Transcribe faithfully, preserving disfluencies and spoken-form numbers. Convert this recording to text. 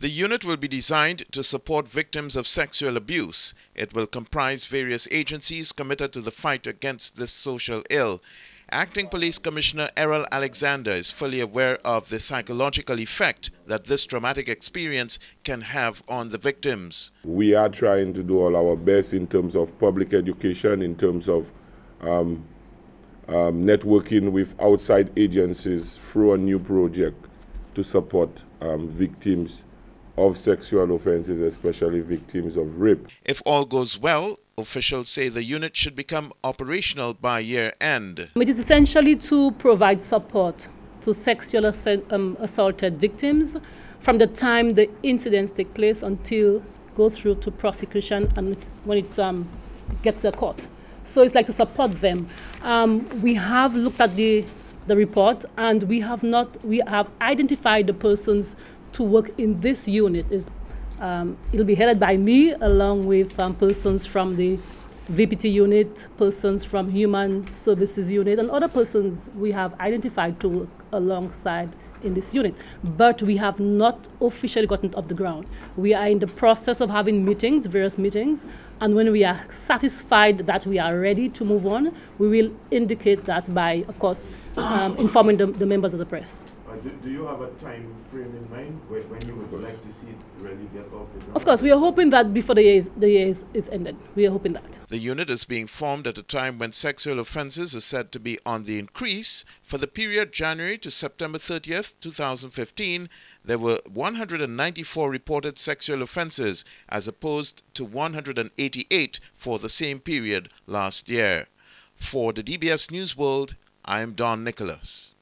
The unit will be designed to support victims of sexual abuse. It will comprise various agencies committed to the fight against this social ill. Acting Police Commissioner Errol Alexander is fully aware of the psychological effect that this traumatic experience can have on the victims. We are trying to do all our best in terms of public education, in terms of um, um, networking with outside agencies through a new project to support um, victims of sexual offences, especially victims of rape. If all goes well, officials say the unit should become operational by year end. It is essentially to provide support to sexual um, assaulted victims from the time the incidents take place until go through to prosecution and it's, when it um, gets to court. So it's like to support them. Um, we have looked at the, the report and we have not, we have identified the persons to work in this unit. Is um, it'll be headed by me along with um, persons from the V P T unit, persons from Human Services unit, and other persons we have identified to work alongside in this unit. But we have not officially gotten it off the ground. We are in the process of having meetings, various meetings, and when we are satisfied that we are ready to move on, we will indicate that by, of course, um, informing the, the members of the press. Uh, do, do you have a time frame in mind when, when you would like to see it really get off the ground? Of course, we are hoping that before the year is, the year is, is ended. We are hoping that. The unit is being formed at a time when sexual offences are said to be on the increase. For the period January to September thirtieth, two thousand fifteen, there were one hundred ninety-four reported sexual offences as opposed to one hundred eighty-eight for the same period last year. For the D B S News World, I am Don Nicholas.